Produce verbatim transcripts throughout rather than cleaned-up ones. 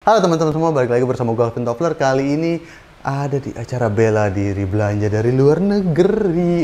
Halo teman-teman semua, balik lagi bersama gue Alvin Toffler. Kali ini ada di acara bela diri belanja dari luar negeri.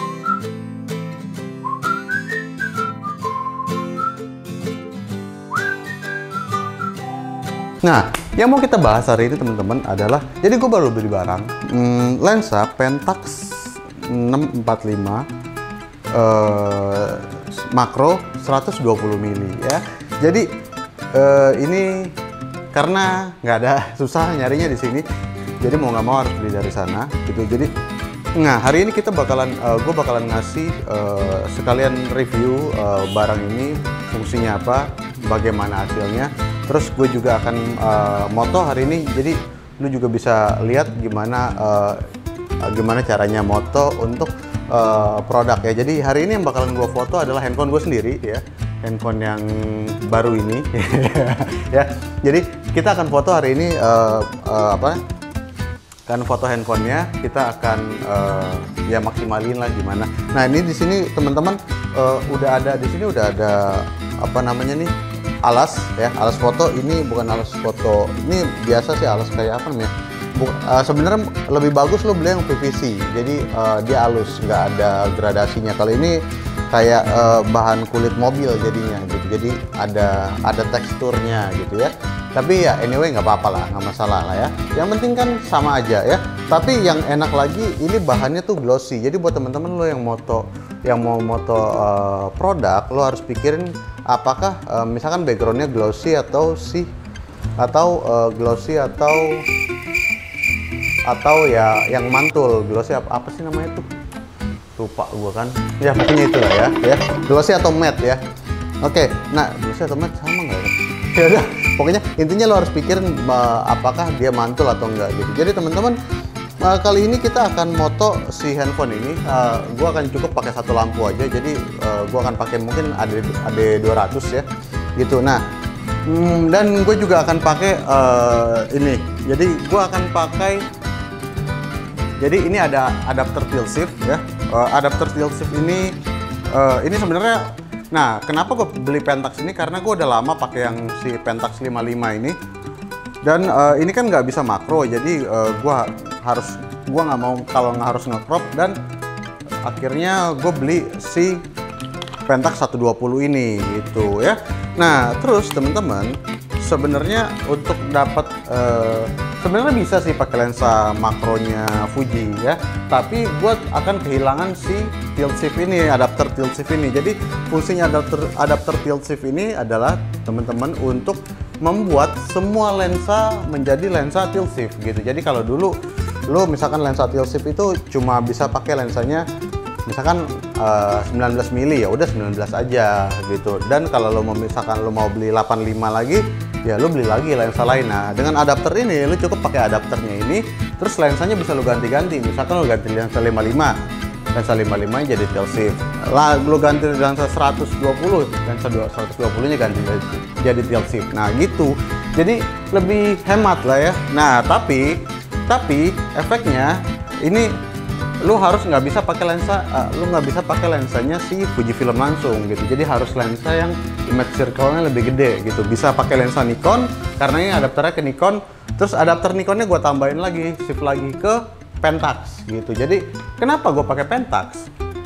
Nah, yang mau kita bahas hari ini teman-teman adalah, jadi gue baru beli barang, hmm, lensa Pentax enam empat lima uh, makro seratus dua puluh mili ya. Jadi uh, ini karena nggak ada, susah nyarinya di sini, jadi mau nggak mau harus beli dari sana gitu. Jadi, nah hari ini kita bakalan, uh, gue bakalan ngasih uh, sekalian review uh, barang ini, fungsinya apa, bagaimana hasilnya. Terus gue juga akan uh, moto hari ini, jadi lu juga bisa lihat gimana uh, gimana caranya moto untuk uh, produk ya. Jadi hari ini yang bakalan gue foto adalah handphone gue sendiri ya, handphone yang baru ini ya. Jadi kita akan foto hari ini uh, uh, apa? Kan foto handphonenya, kita akan uh, ya maksimalin lah gimana. Nah ini di sini teman-teman uh, udah ada di sini udah ada apa namanya nih, alas ya, alas foto. Ini bukan alas foto, ini biasa sih alas kayak apa namanya. Uh, sebenarnya lebih bagus lo beli yang P V C, jadi uh, dia halus, nggak ada gradasinya. Kalau ini kayak uh, bahan kulit mobil jadinya gitu, jadi ada ada teksturnya gitu ya. Tapi ya anyway nggak apa-apa lah, nggak masalah lah ya. Yang penting kan sama aja ya. Tapi yang enak lagi ini bahannya tuh glossy. Jadi buat teman-teman lo yang moto, yang mau moto uh, produk, lo harus pikirin apakah uh, misalkan backgroundnya glossy atau sih atau uh, glossy atau atau ya yang mantul. Glossy apa, apa sih namanya tuh, lupa gua kan ya, pokoknya itulah ya ya glossy atau matte ya. Oke, nah glossy atau matte sama nggak ya? Ya udah, pokoknya intinya lo harus pikirin uh, apakah dia mantul atau enggak gitu. Jadi teman-teman, uh, kali ini kita akan moto si handphone ini. Uh, gua akan cukup pakai satu lampu aja, jadi uh, gua akan pakai mungkin A D dua ratus ya gitu. Nah hmm, dan gue juga akan pakai uh, ini, jadi gua akan pakai, jadi ini ada adapter tilt shift ya. Uh, adapter tilt shift ini uh, ini sebenarnya, nah kenapa gue beli Pentax ini, karena gue udah lama pakai yang si Pentax lima puluh lima ini, dan uh, ini kan nggak bisa makro, jadi uh, gue harus gue nggak mau kalau nggak harus nge-crop, dan akhirnya gue beli si Pentax seratus dua puluh ini gitu ya. Nah terus teman-teman, sebenarnya untuk dapat uh, sebenarnya bisa sih pakai lensa makronya Fuji ya, tapi gue akan kehilangan si tilt shift ini, adapter tilt shift ini. Jadi fungsinya adapter adapter tilt shift ini adalah teman-teman untuk membuat semua lensa menjadi lensa tilt shift gitu. Jadi kalau dulu lo misalkan lensa tilt shift itu cuma bisa pakai lensanya misalkan uh, sembilan belas mili, ya udah sembilan belas aja gitu. Dan kalau lo mau misalkan lo mau beli delapan puluh lima lagi, ya lo beli lagi lensa lain. Nah dengan adapter ini lo cukup pakai adapternya ini, terus lensanya bisa lo ganti-ganti. Misalkan lo ganti lensa lima puluh lima, lensa lima puluh lima jadi tilt shift lah, lo ganti lensa seratus dua puluh, lensa seratus dua puluh nya ganti jadi tilt shift. Nah gitu, jadi lebih hemat lah ya. Nah tapi tapi efeknya ini lu harus nggak bisa pakai lensa, uh, lu nggak bisa pakai lensanya si Fujifilm langsung gitu. Jadi harus lensa yang image circle-nya lebih gede gitu. Bisa pakai lensa Nikon karena ini adapternya ke Nikon. Terus adapter Nikonnya gue tambahin lagi, shift lagi ke Pentax gitu. Jadi kenapa gue pakai Pentax?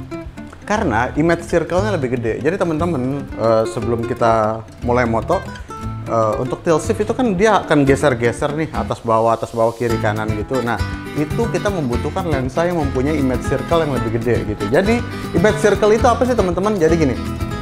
Karena image circle-nya lebih gede. Jadi teman-teman, uh, sebelum kita mulai moto, Uh, untuk tilt shift itu kan dia akan geser-geser nih, atas bawah, atas bawah, kiri kanan gitu. Nah itu kita membutuhkan lensa yang mempunyai image circle yang lebih gede gitu. Jadi image circle itu apa sih teman-teman? Jadi gini,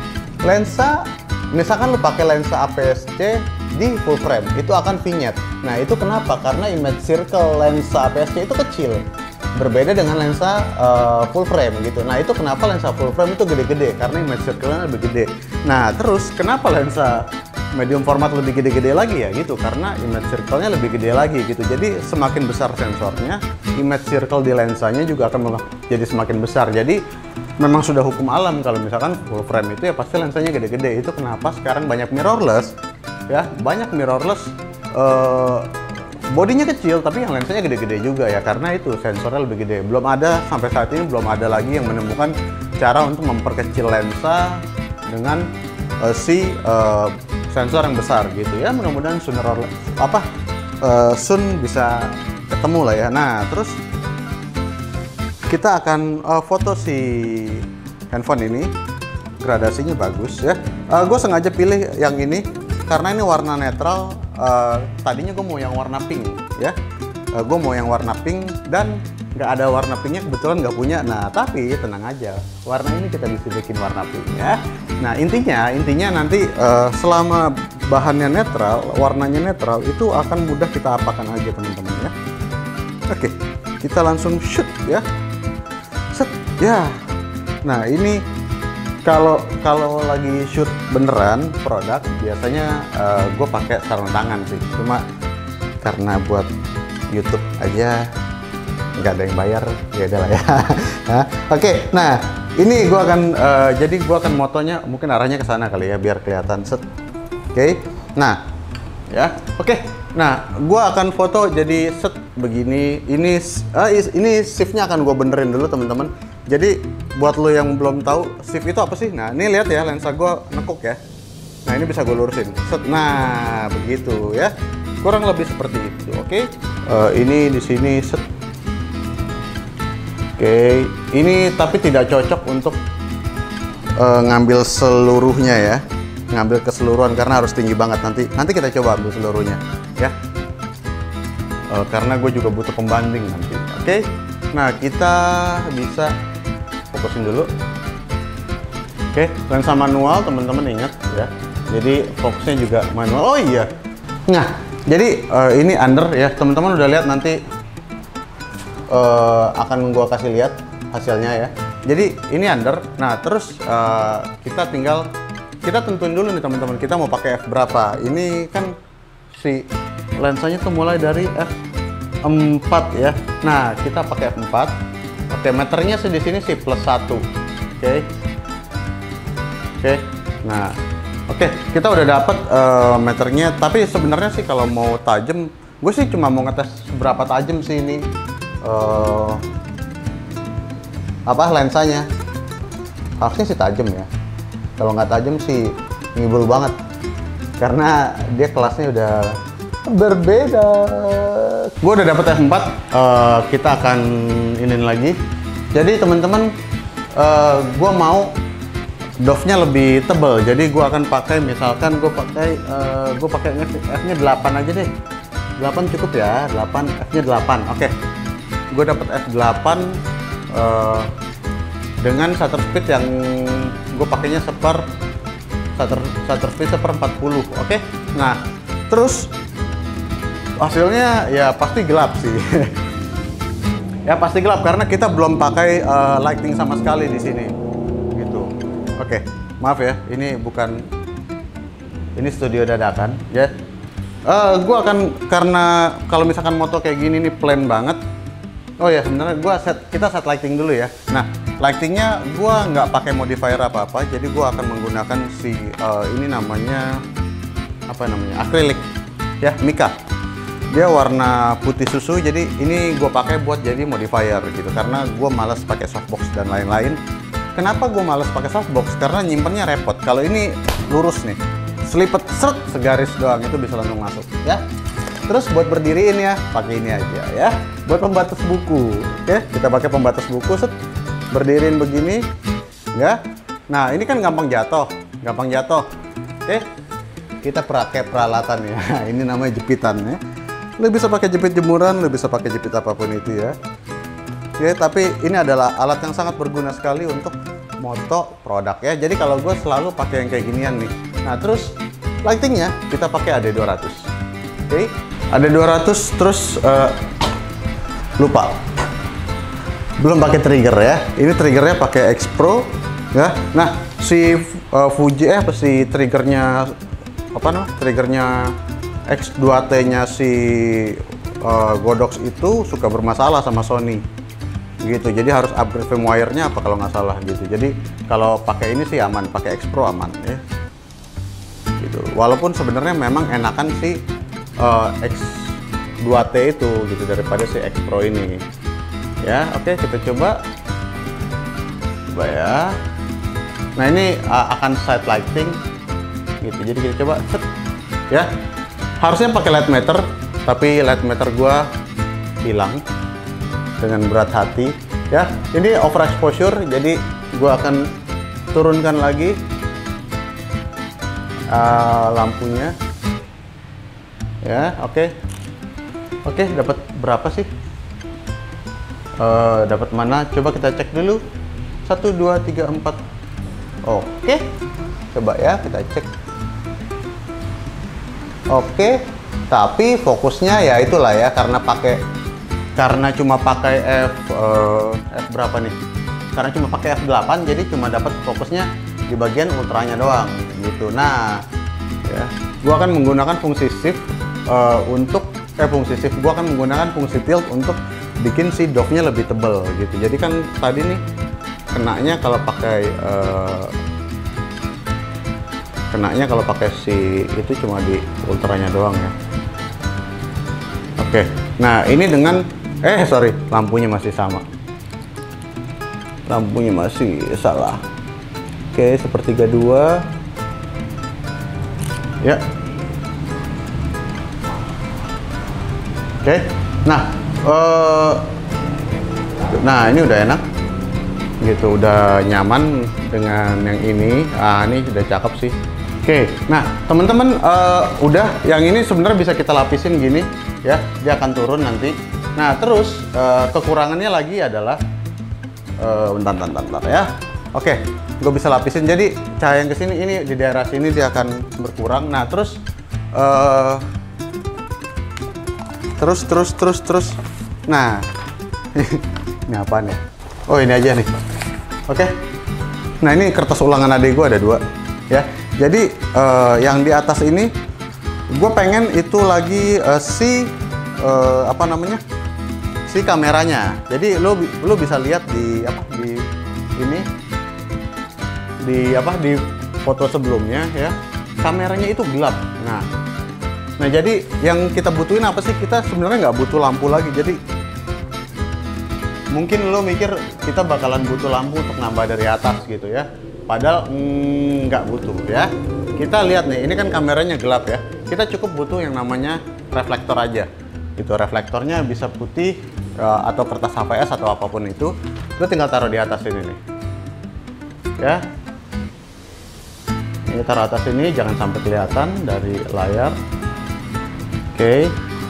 lensa misalkan lu pakai lensa A P S C di full frame itu akan vignette. Nah itu kenapa? Karena image circle lensa A P S C itu kecil, berbeda dengan lensa uh, full frame gitu. Nah itu kenapa lensa full frame itu gede-gede, karena image circle-nya lebih gede. Nah terus kenapa lensa medium format lebih gede-gede lagi ya gitu, karena image circle-nya lebih gede lagi gitu. Jadi semakin besar sensornya, image circle di lensanya juga akan jadi semakin besar. Jadi memang sudah hukum alam kalau misalkan full frame itu ya pasti lensanya gede-gede. Itu kenapa sekarang banyak mirrorless ya, banyak mirrorless uh, bodinya kecil tapi yang lensanya gede-gede juga ya, karena itu sensornya lebih gede. Belum ada, sampai saat ini belum ada lagi yang menemukan cara untuk memperkecil lensa dengan uh, si uh, sensor yang besar gitu ya. Mudah-mudahan sooner or apa uh, soon bisa ketemu lah ya. Nah, terus kita akan uh, foto si handphone ini. Gradasinya bagus ya. Uh, gue sengaja pilih yang ini karena ini warna netral. Uh, tadinya gue mau yang warna pink ya. Uh, gue mau yang warna pink dan nggak ada warna pinknya, kebetulan nggak punya. Nah, tapi tenang aja, warna ini kita bisa bikin warna pink ya. Nah, intinya intinya nanti uh, selama bahannya netral, warnanya netral, itu akan mudah kita apakan aja teman-teman ya. Oke, kita langsung shoot ya. Set ya. Nah, ini Kalau kalau lagi shoot beneran produk, biasanya uh, gue pakai sarung tangan sih. Cuma karena buat YouTube aja nggak ada yang bayar, ya udah lah ya. Oke, okay, nah ini gue akan uh, jadi gue akan motonya mungkin arahnya ke sana kali ya biar kelihatan set. Oke, okay. Nah ya, oke. Okay. Nah, gue akan foto jadi set begini. Ini uh, ini shiftnya akan gue benerin dulu teman-teman. Jadi buat lo yang belum tahu shift itu apa sih? Nah, ini lihat ya, lensa gue nekuk ya. Nah, ini bisa gue lurusin. Set. Nah, begitu ya. Kurang lebih seperti itu, oke? Okay? Uh, ini di sini set. Oke, okay. Ini tapi tidak cocok untuk uh, ngambil seluruhnya ya. Ngambil keseluruhan karena harus tinggi banget nanti. Nanti kita coba ambil seluruhnya ya. Uh, karena gue juga butuh pembanding nanti. Oke. Okay? Nah, kita bisa fokusin dulu. Oke, lensa manual teman-teman ingat ya. Jadi fokusnya juga manual. Oh iya. Nah, jadi uh, ini under ya. Teman-teman udah lihat nanti uh, akan gua kasih lihat hasilnya ya. Jadi ini under. Nah, terus uh, kita tinggal kita tentuin dulu nih teman-teman. Kita mau pakai f berapa? Ini kan si lensanya tuh mulai dari f empat ya. Nah, kita pakai f empat. Oke, meternya sih di sini sih plus satu. Oke. Oke. Nah, oke, kita udah dapat uh, meternya, tapi sebenarnya sih kalau mau tajam, gue sih cuma mau ngetes seberapa tajam sih ini uh, apa lensanya. Harusnya sih tajam ya. Kalau nggak tajam sih ngibul banget. Karena dia kelasnya udah berbeda. Gue udah dapet f empat, uh, kita akan inin lagi. Jadi teman-teman, uh, gue mau dove-nya lebih tebal. Jadi gue akan pakai, misalkan gue pakai, uh, gue pakai f-nya delapan aja deh. delapan cukup ya, delapan, f-nya delapan. Oke, okay. Gue dapet f delapan uh, dengan shutter speed yang gue pakainya seper shutter, shutter speed seper empat puluh. Oke, okay? Nah terus hasilnya ya pasti gelap sih. Ya pasti gelap karena kita belum pakai uh, lighting sama sekali di sini. Gitu. Oke, maaf ya, ini bukan ini studio dadakan ya. Uh, gua akan karena kalau misalkan moto kayak gini nih plain banget. Oh ya sebenarnya gua set kita set lighting dulu ya. Nah, lightingnya gua nggak pakai modifier apa-apa, jadi gua akan menggunakan si uh, ini namanya apa namanya? Akrilik ya, mica. Dia warna putih susu, jadi ini gue pakai buat jadi modifier gitu karena gue males pakai softbox dan lain-lain. Kenapa gue males pakai softbox? Karena nyimpennya repot. Kalau ini lurus nih, selipet seret segaris doang itu bisa langsung masuk ya. Terus buat berdiriin ya pakai ini aja ya. Buat pembatas buku, oke? Kita pakai pembatas buku, set berdiriin begini ya. Nah ini kan gampang jatuh, gampang jatuh. Oke, kita pakai peralatan ya. Ini namanya jepitan ya. Lo bisa pakai jepit jemuran, lo bisa pakai jepit apapun itu ya. Oke, tapi ini adalah alat yang sangat berguna sekali untuk moto produk ya. Jadi kalau gue selalu pakai yang kayak ginian nih. Nah terus lightingnya kita pakai A D dua ratus. Oke, A D dua ratus terus uh, lupa. Belum pakai trigger ya. Ini triggernya pakai X Pro ya. Nah si uh, Fuji eh apa si triggernya apa namanya? Triggernya X dua T-nya si uh, Godox itu suka bermasalah sama Sony gitu, jadi harus upgrade firmware-nya apa kalau nggak salah gitu. Jadi kalau pakai ini sih aman, pakai X Pro aman ya gitu. Walaupun sebenarnya memang enakan si uh, X dua T itu gitu daripada si X Pro ini ya. Oke, kita coba coba ya. Nah ini uh, akan side lighting gitu. Jadi kita coba set ya. Harusnya pakai light meter, tapi light meter gua hilang dengan berat hati ya. Ini overexposure, jadi gua akan turunkan lagi uh, lampunya ya. Oke okay. oke okay, dapat berapa sih? Uh, dapat mana? Coba kita cek dulu. Satu dua tiga empat. Oke okay. Coba ya kita cek. Oke, tapi fokusnya ya itulah ya, karena pakai karena cuma pakai F uh, F berapa nih? Karena cuma pakai F delapan, jadi cuma dapat fokusnya di bagian ultranya doang gitu. Nah, ya, gua akan menggunakan fungsi shift uh, untuk eh fungsi shift. Gua akan menggunakan fungsi tilt untuk bikin si dove-nya lebih tebal gitu. Jadi kan tadi nih kenanya kalau pakai uh, kenanya kalau pakai si itu cuma di ultranya doang ya. Oke, nah ini dengan eh sorry lampunya masih sama, lampunya masih salah. Oke, sepertiga dua ya. Oke, nah uh, nah ini udah enak gitu, udah nyaman dengan yang ini. Ah ini udah cakep sih. Oke, nah teman-teman uh, udah yang ini sebenarnya bisa kita lapisin gini ya, dia akan turun nanti. Nah terus uh, kekurangannya lagi adalah uh, bentar, bentar, bentar ya. Oke, gue bisa lapisin. Jadi cahaya yang kesini ini di daerah sini dia akan berkurang. Nah terus uh, terus terus terus terus. Nah ini apaan ya? Oh ini aja nih. Oke. Nah ini kertas ulangan adik gue ada dua ya. Jadi uh, yang di atas ini gue pengen itu lagi uh, si uh, apa namanya si kameranya. Jadi lo lo bisa lihat di apa di ini di apa di foto sebelumnya ya, kameranya itu gelap. Nah nah jadi yang kita butuhin apa sih? Kita sebenarnya nggak butuh lampu lagi. Jadi mungkin lo mikir kita bakalan butuh lampu untuk nambah dari atas gitu ya. Padahal nggak mm, butuh ya. Kita lihat nih, ini kan kameranya gelap ya. Kita cukup butuh yang namanya reflektor aja. Itu reflektornya bisa putih uh, atau kertas H V S atau apapun itu. Lo tinggal taruh di atas ini nih. Ya. Ini taruh atas ini, jangan sampai kelihatan dari layar. Oke. Okay.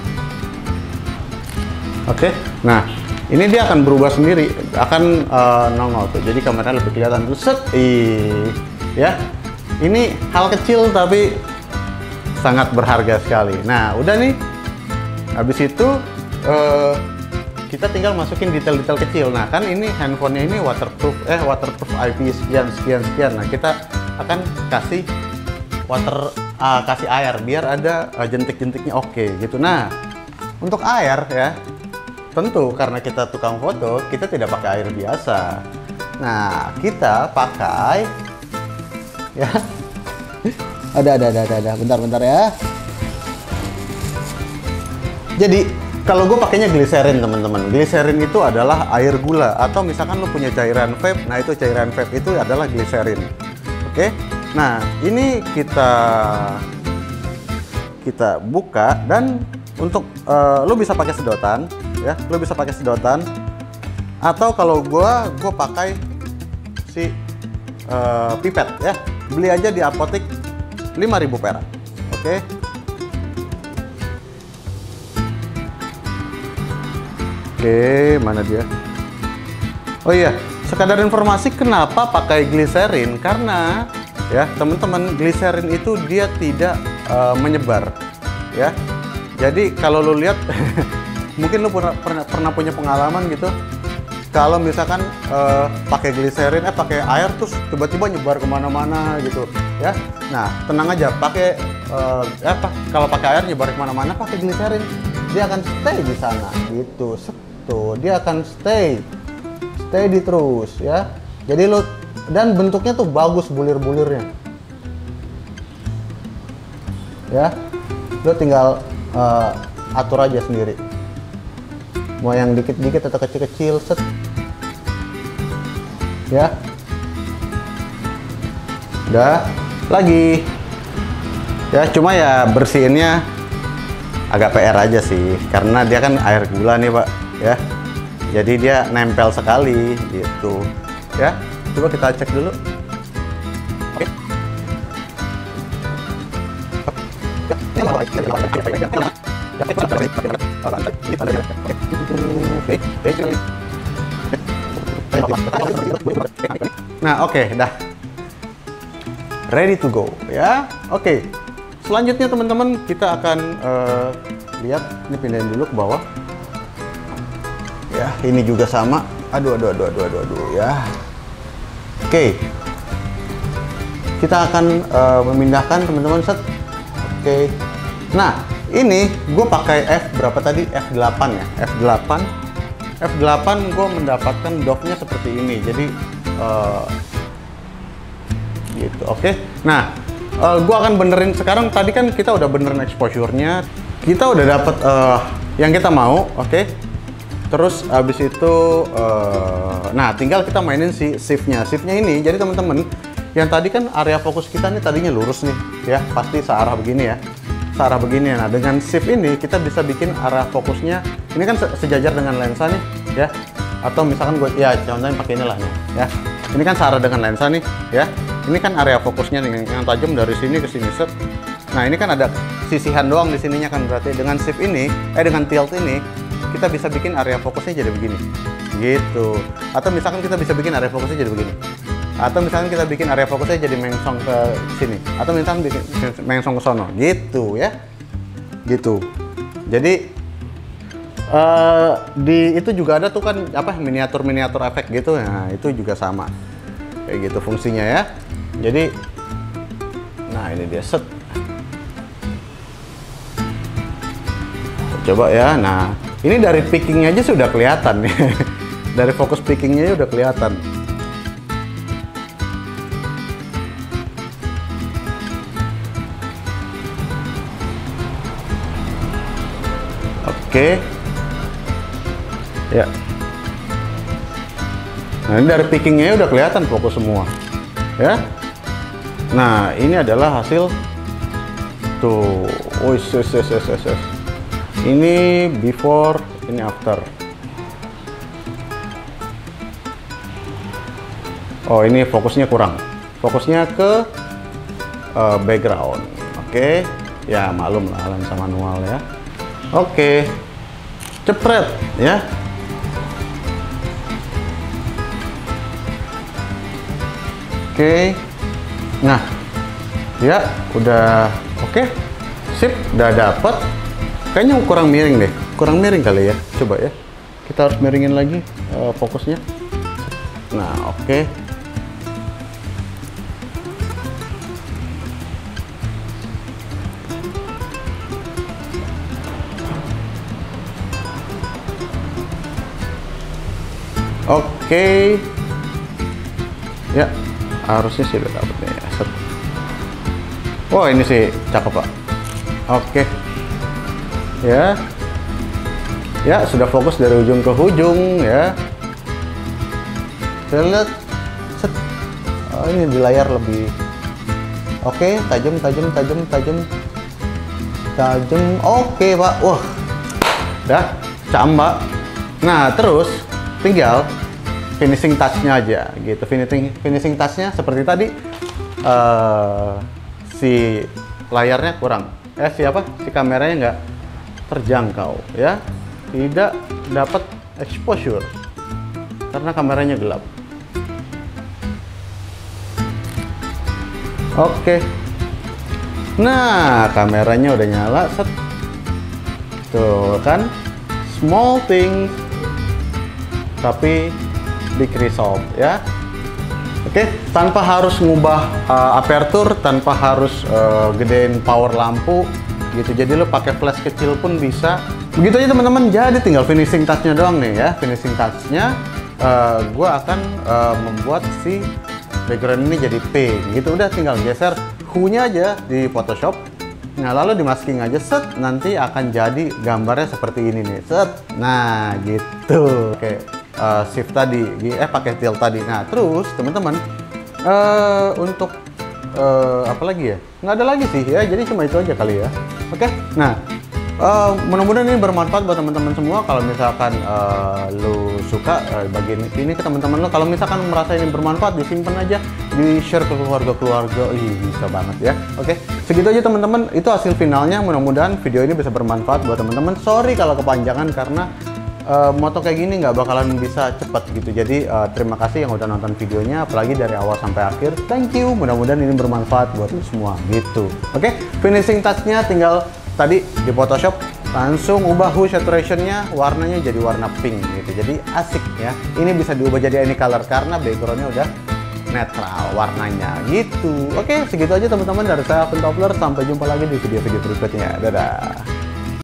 Oke. Okay. Nah, ini dia akan berubah sendiri, akan uh, nongol tuh. Jadi kameranya lebih kelihatan tuh. Set, ih, ya. Ini hal kecil tapi sangat berharga sekali. Nah, udah nih. Habis itu uh, kita tinggal masukin detail-detail kecil. Nah, kan ini handphonenya ini waterproof, eh waterproof I P sekian sekian sekian. Nah, kita akan kasih water, uh, kasih air biar ada uh, jentik-jentiknya oke gitu. Nah, untuk air ya. Tentu karena kita tukang foto, kita tidak pakai air biasa. Nah, kita pakai ya. Ada ada ada ada ada. Bentar bentar ya. Jadi kalau gue pakainya gliserin teman-teman. Gliserin itu adalah air gula, atau misalkan lo punya cairan vape, nah itu cairan vape itu adalah gliserin. Oke. Nah, ini kita kita buka dan untuk uh, lo bisa pakai sedotan. Ya, lo bisa pakai sedotan, atau kalau gua gua pakai si uh, pipet ya. Beli aja di apotek lima ribu perak. Oke. Oke, mana dia? Oh iya, sekadar informasi kenapa pakai gliserin, karena ya teman-teman, gliserin itu dia tidak uh, menyebar ya. Jadi kalau lo lihat mungkin lo pernah, pernah pernah punya pengalaman gitu, kalau misalkan uh, pakai gliserin, eh pakai air terus tiba-tiba nyebar kemana-mana gitu ya. Nah tenang aja, pakai uh, ya apa kalau pakai air nyebar kemana-mana, pakai gliserin dia akan stay di sana gitu. Tuh dia akan stay stay di terus ya. Jadi lo, dan bentuknya tuh bagus bulir-bulirnya ya. Lo tinggal uh, atur aja sendiri, mau yang dikit-dikit atau kecil-kecil, set ya. Udah lagi Ya, cuma ya bersihinnya agak P R aja sih, karena dia kan air gula nih Pak, ya. Jadi dia nempel sekali gitu. Ya, coba kita cek dulu. Oke. Nah, oke, okay, dah. Ready to go, ya. Oke. Okay. Selanjutnya teman-teman, kita akan uh, lihat, ini pindahin dulu ke bawah. Ya, ini juga sama. Aduh, aduh, aduh, aduh, aduh, aduh, ya. Oke. Okay. Kita akan uh, memindahkan teman-teman set. Oke. Okay. Nah, ini gue pakai F berapa tadi? F delapan ya. F delapan. F delapan gue mendapatkan docknya seperti ini. Jadi uh, gitu. Oke. Okay. Nah, uh, gue akan benerin sekarang. Tadi kan kita udah benerin exposure-nya. Kita udah dapet uh, yang kita mau. Oke. Okay. Terus abis itu, uh, nah tinggal kita mainin si shift-nya. Shift-nya ini, jadi teman-teman, yang tadi kan area fokus kita nih tadinya lurus nih, ya pasti searah begini ya, searah begini. Nah dengan shift ini kita bisa bikin arah fokusnya, ini kan sejajar dengan lensa nih, ya. Atau misalkan gue, ya contohnya pakai inilah nih, ya. Ini kan searah dengan lensa nih, ya. Ini kan area fokusnya nih, yang tajam dari sini ke sini set. Nah ini kan ada sisihan doang di sininya kan, berarti dengan shift ini, eh dengan tilt ini, kita bisa bikin area fokusnya jadi begini, gitu. Atau misalkan kita bisa bikin area fokusnya jadi begini. Atau misalkan kita bikin area fokusnya jadi mengsong ke sini. Atau misalkan bikin mengsong ke sono, gitu ya. Gitu. Jadi uh, di itu juga ada tuh kan apa miniatur-miniatur efek gitu. Nah, itu juga sama. Kayak gitu fungsinya ya. Jadi nah ini dia set. Coba ya. Nah, ini dari pickingnya aja sudah kelihatan nih. Dari fokus pickingnya udah kelihatan. Oke. Ya. Nah, ini dari pickingnya udah kelihatan fokus semua. Ya. Nah, ini adalah hasil tuh. Oh, yes, yes, yes, yes, yes. Ini before, ini after. Oh, ini fokusnya kurang. Fokusnya ke uh, background. Oke. Okay. Ya, maklum lah lensa manual ya. Oke. Okay. Cepret ya. Oke. Okay. Nah, ya udah oke. Okay. Sip, udah dapet. Kayaknya kurang miring deh, kurang miring kali ya. Coba ya, kita harus miringin lagi uh, fokusnya. Nah, oke. Okay. Oke. Okay. Ya, harusnya sih udah dapet nih ya. Set. Wah, ini sih cakep Pak. Oke. Okay. Ya, ya sudah fokus dari ujung ke ujung ya. Saya lihat, set. Oh, ini di layar lebih. Oke, tajam, tajam, tajam, tajam, tajam. Oke Pak, wah, dah, camba. Nah terus tinggal finishing touch-nya aja, gitu. Finishing, finishing touch-nya seperti tadi. Uh, si layarnya kurang. Eh siapa? Si kameranya nggak terjangkau ya, tidak dapat exposure karena kameranya gelap. Oke, nah kameranya udah nyala, set. Tuh kan, small thing tapi big result ya. Oke, tanpa harus ngubah uh, aperture, tanpa harus uh, gedein power lampu gitu, jadi lo pakai flash kecil pun bisa. Begitu aja teman-teman. Jadi tinggal finishing touch-nya doang nih ya. Finishing touch-nya uh, gue akan uh, membuat si background ini jadi pink gitu. Udah tinggal geser hue-nya aja di Photoshop. Nah lalu di masking aja set, nanti akan jadi gambarnya seperti ini nih set. Nah gitu. Oke, uh, shift tadi eh pakai tilt tadi. Nah terus teman-teman uh, untuk uh, apa lagi ya? Nggak ada lagi sih ya, jadi cuma itu aja kali ya. Oke, nah uh, mudah-mudahan ini bermanfaat buat teman-teman semua. Kalau misalkan uh, lu suka uh, bagian ini ke teman-teman lo, kalau misalkan merasa ini bermanfaat, disimpan aja, di share ke keluarga-keluarga. Ih, bisa banget ya. Oke, segitu aja teman-teman, itu hasil finalnya. Mudah-mudahan video ini bisa bermanfaat buat teman-teman. Sorry kalau kepanjangan karena Uh, moto kayak gini nggak bakalan bisa cepet gitu. Jadi uh, terima kasih yang udah nonton videonya, apalagi dari awal sampai akhir. Thank you, mudah-mudahan ini bermanfaat buat lu semua gitu. Oke, okay? Finishing touch-nya tinggal tadi di Photoshop langsung ubah hue saturation-nya, warnanya jadi warna pink gitu. Jadi asik ya. Ini bisa diubah jadi any color karena background-nya udah netral warnanya gitu. Oke, okay, segitu aja teman-teman dari saya Alvin Topler. Sampai jumpa lagi di video-video berikutnya. Dadah.